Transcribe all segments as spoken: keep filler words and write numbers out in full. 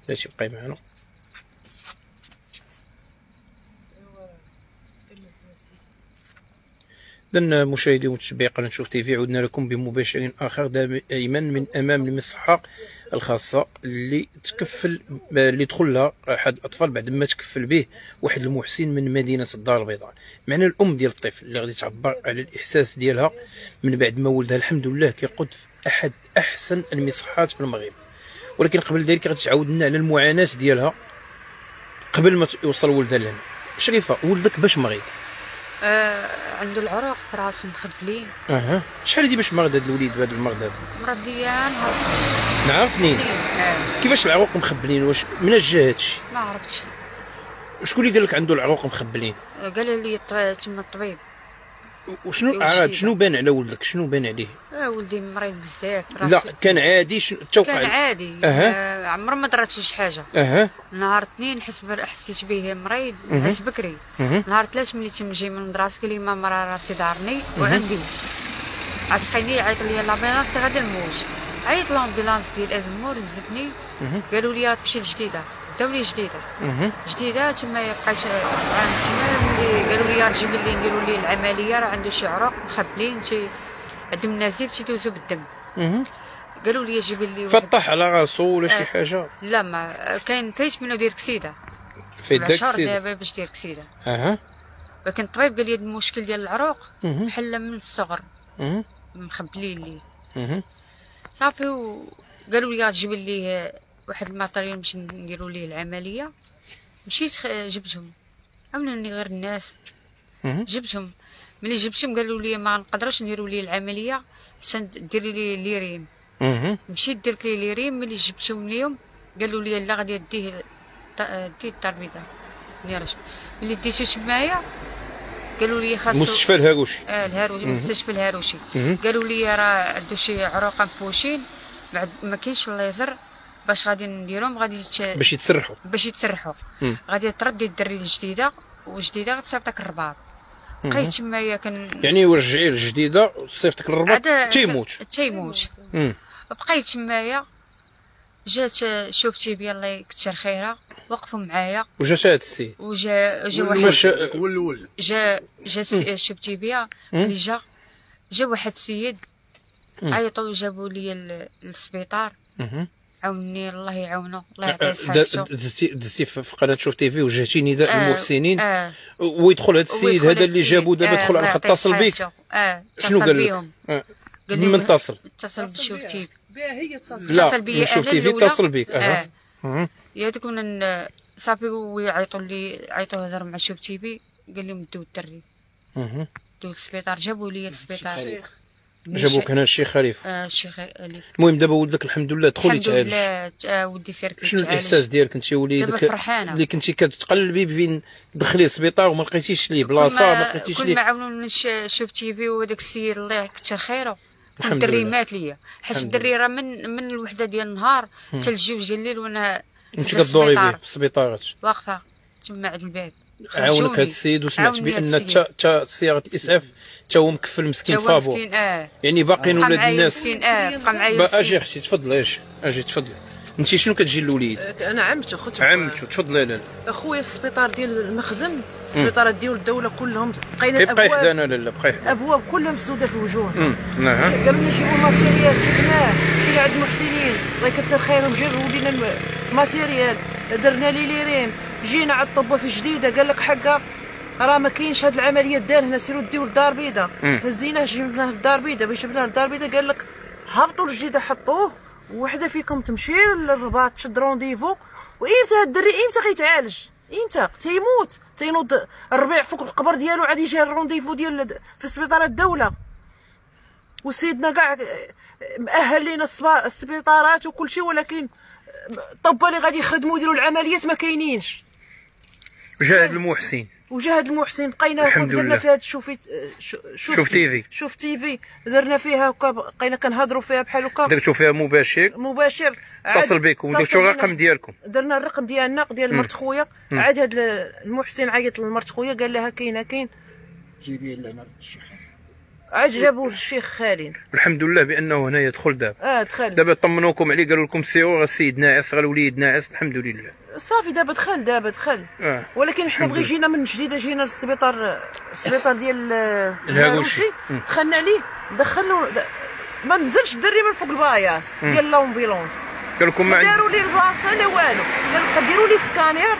بلاتي بقاي معنا. إذن مشاهدي ومتابعي قناة شوف تيفي، عدنا لكم بمباشر آخر دائما من أمام المصحة الخاصة اللي تكفل اللي دخل لها أحد الأطفال بعد ما تكفل به واحد المحسن من مدينة الدار البيضاء. معنا الأم ديال الطفل اللي غادي تعبر على الإحساس ديالها من بعد ما ولدها الحمد لله كيقود في أحد أحسن المصحات في المغرب. ولكن قبل ذلك غادي تعاود لنا على المعاناة ديالها قبل ما يوصل ولدها لهنا. شريفة، ولدك باش مريض؟ آه عنده العروق في راسه مخبلين. اها شحال هادي باش مرض هاد الوليد بهذا المرض هذا؟ مرض ديال نهار اثنين. آه. كيفاش العروق مخبلين؟ واش من جا هادشي؟ ما عرفتش. شكون اللي قال لك عنده العروق مخبلين؟ قال لي تما الطبيب. وشنو الأعراض؟ شنو بان على ولدك؟ شنو بان عليه؟ اه ولدي مريض بزاف. لا كان عادي؟ شنو توقع؟ كان عادي. اها آه عمر ما درات شي حاجه. اها نهار اثنين حس حسيت به مريض حس بكري. أه. نهار ثلاث ملي تنجي من المدرسه قال لي ماما راه راسي دارني وعندي عشقيني يعيط لي لامبيلانس غادي نموت. عيط لامبيلانس ديال ازمور هزتني قالوا لي تمشي لجديده داو لي جديده جديده تما بقيت عام تما ملي قالوا لي تجيب لي نديروا لي العمليه راه عنده شي عروق مخبلين شي دم نازف تيدوزو بالدم. قالوا لي جيب لي فطح على راسو ولا شي آه حاجه؟ لا ما كاين فايت منو دير كسيده فايت داك الكسيده دابا باش دير كسيده. اها ولكن الطبيب قال لي المشكل ديال العروق بحال من الصغر مخبلين ليه. اها صافي وقالوا لي تجيب لي واحد الماتريال باش نديروا ليه العمليه. مشيت جبتهم عاونوني غير الناس جبتهم. ملي جبتهم قالوا لي ما نقدروش نديروا ليه العمليه حتى ديري لي ليريم. مشيت درت ليه ليريم. ملي جبتهم ليهم قالوا لي لا غادي ديه ديه الدار البيضاء نيرش. ملي ديتو تمايا قالوا لي خاصو مستشفى الهاروشي. اه الهاروشي مستشفى الهاروشي. قالوا لي راه عنده شي عروق مفوشين ما كاينش الليزر باش غادي نديرهم غادي باش يتسرحوا باش يتسرحوا. غادي تردي الدري الجديده وجديده غتصيفطك الرباط. بقيت تمايا كن يعني ورجعي الجديده وصيفطك الرباط تيموت تيموت. بقيت تمايا. جات شوفتي بيا الله يكثر خيرها وقفوا معايا. وجات هذا السيد وجا جا واحد هو الاول جا جا شوفتي بيا. ملي جا جا واحد السيد عيطوا جابوا لي للسبيطار. عاوني الله يعاونو الله يعطيه صحته. دزتي دزتي في قناه شوف تيفي وجهتي نداء آه المحسنين. آه ويدخل هذا السيد هذا اللي جابو دابا دخل انا اتصل بك. اه شنو قال لك؟ آه. قال لي من اتصل اتصل بشوف تيفي. هي اتصل لا من شوف تيفي اتصل بك. اه, آه. يا كنا صافي ويعيطوا لي عيطوا هضر مع شوف تيفي قال لهم دو الدري. اها دو السبيطار جابوا لي للسبيطار. جابوك هنا الشيخ خليفه. اه الشيخ خليفه. المهم دابا ولدك الحمد لله دخل يتعالج. الحمد لله ولدي سير. شنو الاحساس ديالك انت وليدك اللي كنتي كتقلبي بين تدخليه السبيطار وما لقيتيش ليه بلاصه ما لقيتيش ليه؟ كل ما عاونوني شوف تيفي وهذاك السيد الله يكثر خيره. الدري مات ليا حيت الدري راه من من الوحده ديال النهار حتى الجوج ديال الليل وانا انت كدوري به في السبيطارات واقفه تما عند الباب. عاونك هذا السيد وسمعت بان حتى سياره الاسعاف حتى هو مكفل مسكين فابور. آه. يعني باقيين ولاد الناس. مسكين اه بقى معايا. اجي اختي تفضلي اجي اجي تفضلي. انت شنو كتجي للوليد؟ انا عمته خوت عمته تفضلي. لالا اخويا السبيطار ديال المخزن السبيطارات ديال الدوله كلهم بقينا الابواب بقى حدانا. لالا بقى الابواب كلهم مسوده في الوجوه. نعم قالوا لنا جيبوا الماتيريال جبناه مشينا عند المحسنين الله يكثر خيرهم جابوا لنا الماتيريال درنا لي ليرين. جينا على الطبه في جديده قال لك حقا راه ما كاينش هاد العمليه دار هنا سيروا ديو للدار البيضاء. هزيناه جبناه للدار البيضاء باش جبناه للدار البيضاء قال لك هبطوا للجديده حطوه وحده فيكم تمشي للرباط تشد رونديفو. وامتى هاد الدري امتى غيتعالج؟ امتى تيموت تينوض الربيع فوق القبر ديالو عاد يجي الرونديفو ديال في سبيطار الدوله. وسيدنا كاع مأهل لينا السبيطارات وكل شيء ولكن الطبه اللي غادي يخدموا يديروا العمليات ما كاينينش. جا هاد المحسن وجا هاد المحسن بقينا درنا فيها شوفي شوف تيفي شوف تيفي درنا فيها هكا بقينا كنهضروا فيها بحال هكا درتو فيها مباشر مباشر اتصل بكم ودرتو الرقم ديالكم. درنا الرقم ديالنا ديال مرت خويا. عاد هاد المحسن عيط لمرت خويا قال لها كاينه كاين جيبيه لنا الشيخ. عاد جابوا الشيخ خالد الحمد لله بانه هنا يدخل دابا. اه دخل دابا طمنوكم عليه قالوا لكم سيروا راه السيد ناعس، راه الوليد ناعس الحمد لله. صافي دابا دخل دابا دخل آه. ولكن حنا بغي جينا من جديده، جينا للسبيطار السبيطار ديال الهاروشي، دخلنا عليه دخلنا ما نزلش الدري من فوق الباياس ديال لامبيلونس. قال لكم ما داروا لي البلاصه لا والو، قال لك غديروا لي سكانير،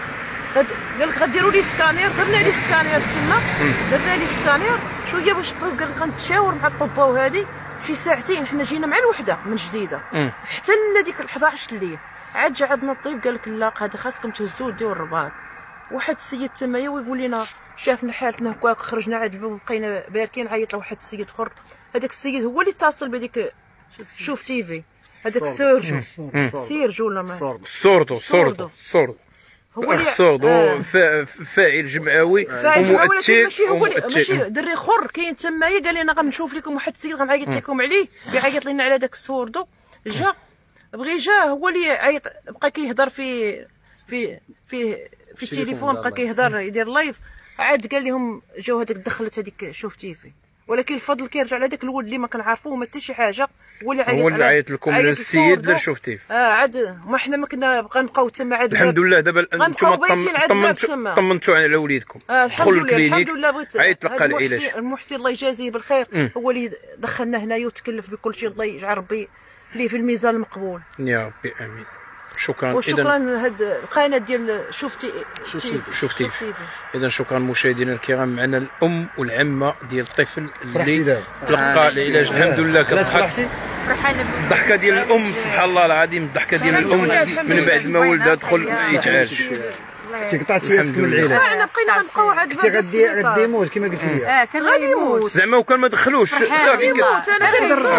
قال لك غديروا لي سكانير، درنا لي سكانير تما، درنا لي سكانير شويه باش الطبيب قال لك غنتشاور مع الطبه وهذه شي ساعتين. حنا جينا مع الوحده من جديده حتى لديك الحداش الليل، عاد جا عندنا الطبيب قال لك لا هذا خاصكم تهزوه ديروا الرباط. واحد السيد تمايا ويقول لنا شافنا حالتنا هكاك، خرجنا عاد الباب بقينا باركين، عيط له واحد السيد اخر، هذاك السيد هو اللي اتصل بهذيك شوف تيفي، هذاك سيرجو سيرجو ولا ما سوردو سوردو سوردو هو اللي سوردو آه. فاعل جمعوي ومؤثر، ماشي هو ماشي دري خر كاين تمايا قال لنا غنشوف لكم واحد السيد غنعيط لكم عليه، بيعيط لنا على داك السوردو. جا بغي جا هو اللي عيط، بقى كيهضر في في في في التليفون، بقى كيهضر يدير لايف، عاد قال لهم جاو هذاك دخلت هذيك شوف تيفي. ولكن الفضل كيرجع لهذاك الولد اللي ما كنعرفوه ما حتى شي حاجه، هو اللي عيط هو اللي عيط لكم للسيد اللي شوف تيفي. اه عاد ما حنا ما كنا بقى نبقاو تما عاد الحمد لله. دابا انتم طمنتوا طمنتوا على وليدكم، آه دخل الكلينيك الحمد لله. بغيت عيط لقى العلاج المحسن الله يجازيه بالخير م. هو اللي دخلنا هنايا وتكلف بكل شيء، الله يجعل ربي ليه في الميزان المقبول يا ربي امين. شكرا. وشكرا لهاد القناه ديال شفتي شفتي شفتي اذا شكرا مشاهدينا الكرام. معنا الام والعمه ديال الطفل اللي تلقى العلاج الحمد لله. كتضحك الضحكه ديال الام سبحان الله العظيم، الضحكه ديال الام من بعد ما ولدها دخل يتعالج. كنتي قطعتي ياسك من العلاج، حنا بقينا غنبقاو عاد كنتي غادي غادي يموت كما قلتي لي. اه كان غادي يموت زعما وكان ما دخلوش صافي يموت. انا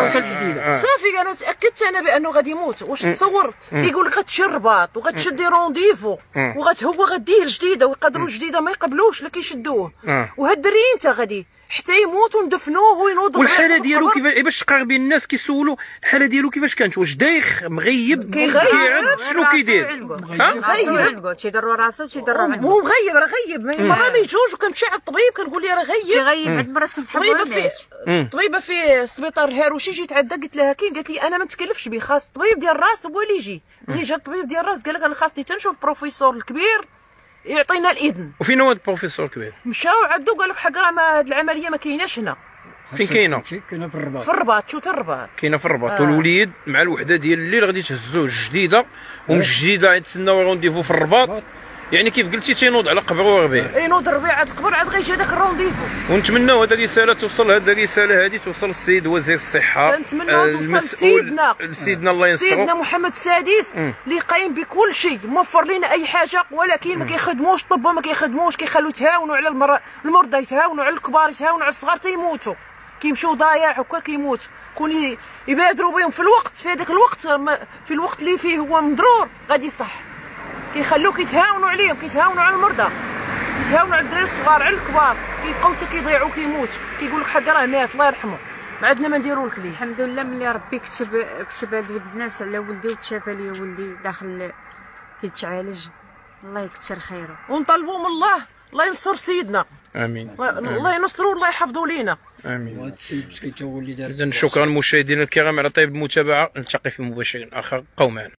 غير صافي انا تاكدت انا بانه غادي يموت. واش تصور كيقول لك غتشي الرباط وغتشدي رونديفو وغت هو غديه الجديده، ويقدروا الجديده ما يقبلوش لا كيشدوه، وهاد الدري انت غادي حتى يموت وندفنوه وينوض. والحاله ديالو كيفاش باش تقاربي الناس كيسولوا الحاله ديالو كيفاش كانت؟ واش دايخ مغيب كيعرف شنو كيدير؟ ها مغيب تيضروا راسو تيضروا عنده، هو مغيب راه غيب. مره ما يجوج وكنمشي عند الطبيب كنقول ليه راه غيب تيغيب. عند مرات كنسحبوا طبيبه في طبيبه في السبيطار الهاروشي جيت عندها قلت لها كاين، قالت لي انا ما نتكلفش به، خاص الطبيب ديال الراس هو اللي يجي. ملي جا الطبيب ديال الراس قال لك انا خاصني تنشوف بروفيسور الكبير يعطينا الاذن. وفين هو البروفيسور الكبير؟ مشاو عندو قال لك حق راه هاد العمليه ما كايناش هنا. فين كاينه؟ كاينه في الرباط. في الرباط شوت الرباط كاينه في الرباط. آه. والوليد مع الوحده ديال الليل غادي تهزوه الجديده، ومن الجديده غيتسناو رونديفو في الرباط. يعني كيف قلتي تينوض على قبر وربيع، ينوض ربيع عاد القبر عاد غيجي هذاك الرونديفو. ونتمناو هذه الرساله توصل، هذه الرساله هذه توصل للسيد وزير الصحه، كنتمناو توصل لسيدنا سيدنا الله ينصرو سيدنا محمد السادس اللي قايم بكل شيء، موفر لنا اي حاجه، ولكن ما كيخدموش الطب، ما كيخدموش، كيخلوا يتهاونوا على المر... المرضى، يتهاونوا على الكبار، يتهاونوا على الصغار تيموتوا، كيمشيو ضايع هكا كيموت. كون يبادروا بهم في الوقت، في هذاك الوقت، في الوقت اللي فيه هو مضرور غادي يصح. كيخلوك كيتهاونوا عليهم، كيتهاونوا على المرضى، كيتهاونوا على الدراري الصغار، على الكبار، كيبقاو حتى كيضيعوا كيموت. كيقول لك حق راه مات الله يرحمه، ما عندنا ما نديروا لك ليه. الحمد لله ملي ربي كتب كتب هاد ولد الناس على ولدي وتشافى لي ولدي داخل كيتعالج، الله يكثر خيره. ونطلبوا من الله الله ينصر سيدنا. امين. الله ينصروا والله يحفظوا لينا. امين. وهذا السيد باش كيتولي دار. اذا شكرا مشاهدينا الكرام على طيب المتابعه، نلتقي في مباشر اخر، بقوا معنا.